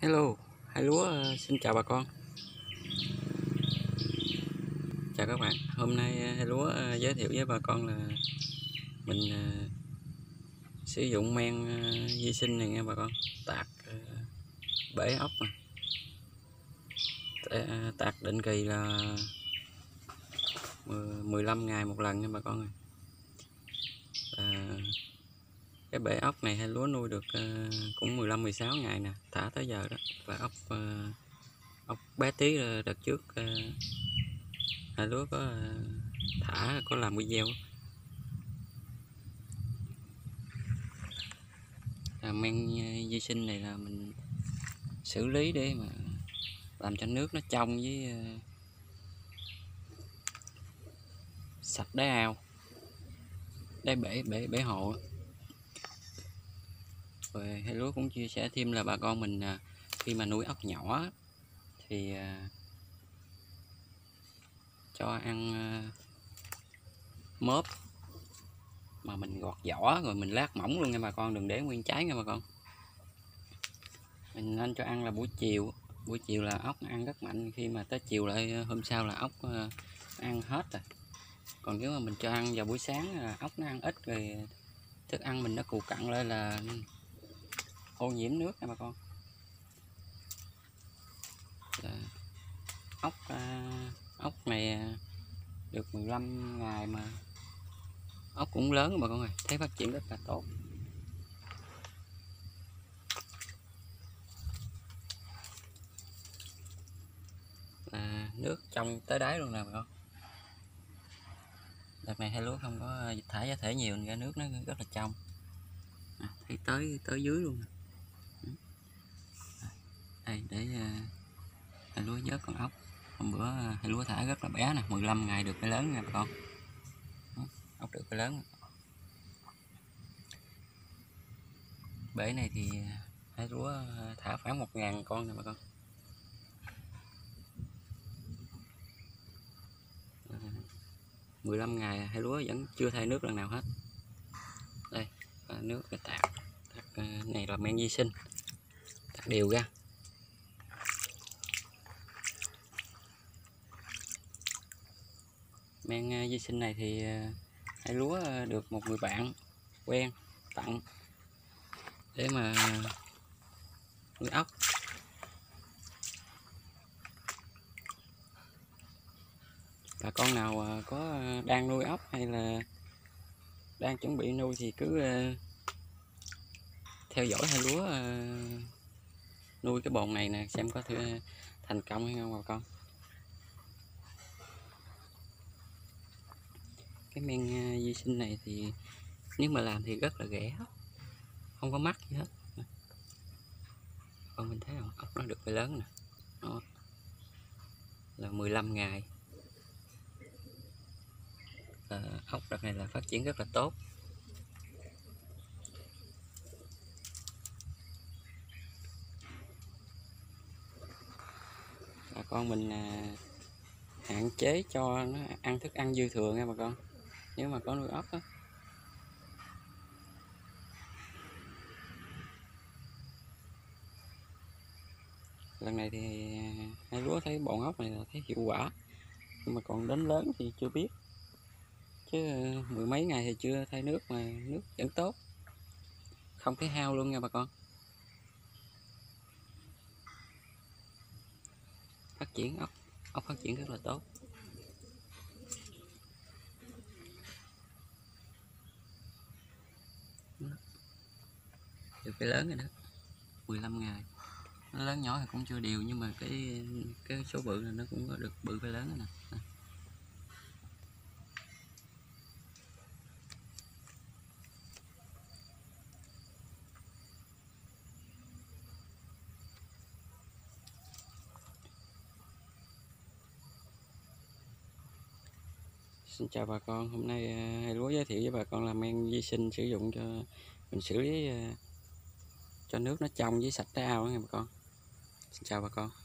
Hello, hai lúa xin chào bà con. Chào các bạn. Hôm nay hai lúa giới thiệu với bà con là mình sử dụng men vi sinh này nha bà con. Tạt bể ốc nè. Tạt định kỳ là 15 ngày một lần nha bà con. Cái bể ốc này hai lúa nuôi được cũng 15-16 ngày nè, thả tới giờ đó. Và ốc bé tí đợt trước hai lúa có làm video. Men vi sinh này là mình xử lý để mà làm cho nước nó trong với sạch đáy ao, đáy bể hồ. Rồi hai lúa cũng chia sẻ thêm là bà con mình khi mà nuôi ốc nhỏ thì cho ăn mớp mà mình gọt vỏ rồi mình lát mỏng luôn nha bà con, đừng để nguyên trái nha bà con. Mình nên cho ăn là buổi chiều là ốc ăn rất mạnh, khi mà tới chiều lại hôm sau là ốc ăn hết rồi. Còn nếu mà mình cho ăn vào buổi sáng là ốc nó ăn ít rồi thức ăn mình nó cù cặn lên là ô nhiễm nước nha bà con. Ốc này được 15 ngày mà ốc cũng lớn bà con ơi, thấy phát triển rất là tốt. Nước trong tới đáy luôn nè bà con. Đợt này hai lúa không có thả giá thể nhiều nên ra nước nó rất là trong. Thấy tới dưới luôn nè. Đây để hai lúa vớt con ốc. Hôm bữa hai lúa thả rất là bé nè, 15 ngày được cái lớn nha bà con. Ốc được cái lớn. Bể này thì hai lúa thả khoảng 1.000 con nè bà con. 15 ngày hai lúa vẫn chưa thay nước lần nào hết. Đây nước cái tạt này là men vi sinh, tạt đều ra. Men vi sinh này thì hai lúa được một người bạn quen tặng để mà nuôi ốc. Bà con nào có đang nuôi ốc hay là đang chuẩn bị nuôi thì cứ theo dõi hai lúa nuôi cái bồn này nè, xem có thể thành công hay không bà con. Cái men vi sinh này thì nếu mà làm thì rất là rẻ, không có mắc gì hết. Còn mình thấy ốc nó được cái lớn nè, đó là 15 ngày. Ốc đợt này là phát triển rất là tốt. Bà con mình hạn chế cho nó ăn thức ăn dư thừa nha bà con, nếu mà có nuôi ốc á. Lần này thì hai lúa thấy bọn ốc này là thấy hiệu quả, nhưng mà còn đến lớn thì chưa biết, chứ mười mấy ngày thì chưa thay nước mà nước vẫn tốt, không thấy hao luôn nha bà con. Phát triển ốc phát triển rất là tốt. Được cái lớn rồi đó, 15 ngày. Nó lớn nhỏ thì cũng chưa đều, nhưng mà cái số bự là nó cũng có được bự cái lớn rồi nè. Xin chào bà con, hôm nay hai lúa giới thiệu với bà con là men vi sinh sử dụng cho mình xử lý cho nước nó trong với sạch cái ao nha bà con. Xin chào bà con.